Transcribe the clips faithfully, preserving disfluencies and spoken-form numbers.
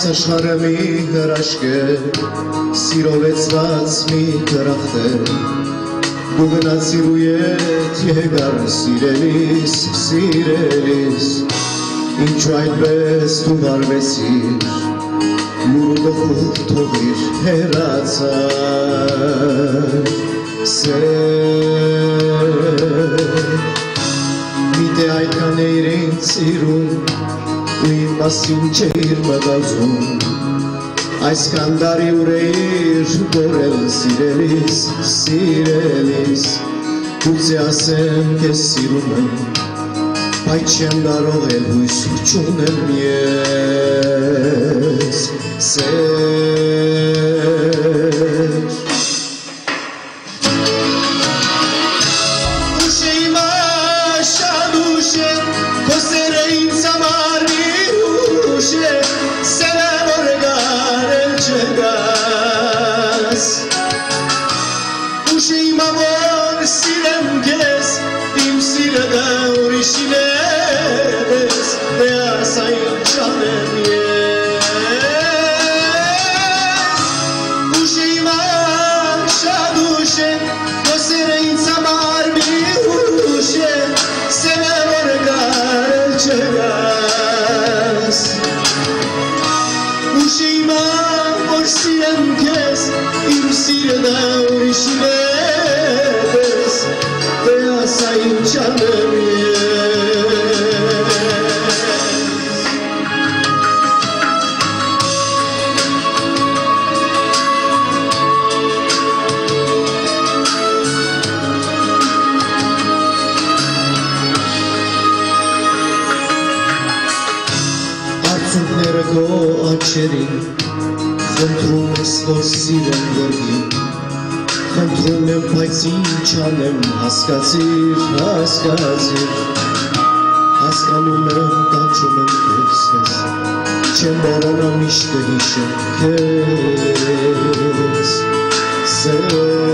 աշխարհը մի հրաշք է, սիրովեցված մի դրախտ է, դու գնացիր ու ետ եկար սիրելիս, սիրելիս, ինչու այդպես դու վարվեցիր, լուրը գլուխ թողիր հեռացար, սեր, միտե այդքան էիր ինձ սիրում, ու իմ մասին չէիր մտածում, այսքան տարի ուր էիր գորել սիրելիս, սիրելիս, գուցե ասեմ քեզ սիրում եմ, բայց չեմ կարող էլ հույս չունեմ ես, սեր, ուշ է իմ աշան ուշ է, քո սերը ինձ համար մի ուշ է, սերը որ գարել չգաս, ուշ է իմ ամոր սիրեմ քեզ, իմ սիրը դա ուրիշին է դες, դե ասա ինչ անեմ ես, ուշ է իմ աշան ուշ է, քո սերը ինձ համար մի ուշ է, սերը որ գարել չգաս, ուշ է իմ որ սիրեմ քեզ, իմ սիրը դա ուրիշին է դες, դե ասա ինչ անեմ ես, արցունքները քո աչքերին, խնդրում ես որ սիրեմ գորգին, խնդրում եմ բայց ինչ անեմ, հասկացիր, հասկացիր, հասկանում եմ, տանջում եմ քեզ, չեմ կարողանա միշտ հիշեմ քեզ, սեր,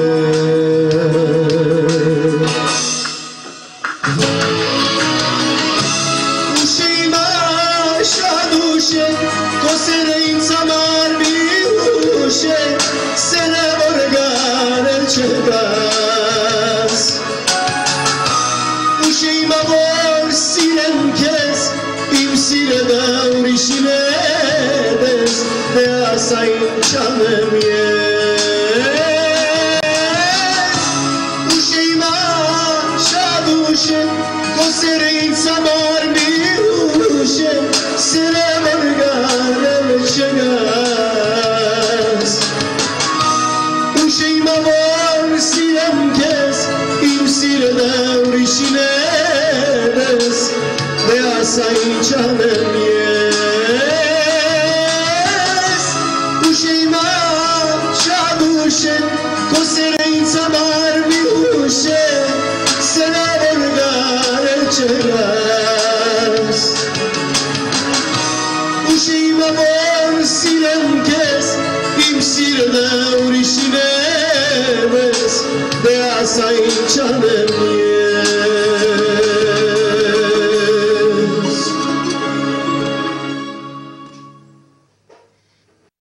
ուշ է իմ աշան ուշ է, քո սերը ինձ համար մի ուշ է, սերը որ գարել չգաս, ուշ է իմ որ սիրեմ քեզ, իմ սիրը դա ուրիշին է դες, դե ասա ինչ անեմ ես, ուշ է իմ աշան ուշ է, քո սերը ինձ համար մի ուշ է, սերը որ գարել չգաս, ուշ է իմ որ սիրեմ քեզ, իմ սիրը դա ուրիշին է դες, դե ասա ինչ անեմ ես, ուշ է իմ աշան ուշ է, քո սերը ինձ համար մի ուշ է, սերը որ գարել չգաս, ուշ է իմ որ սիրեմ քեզ, իմ սիրը դա ուրիշին է դες, դե ասա ինչ անեմ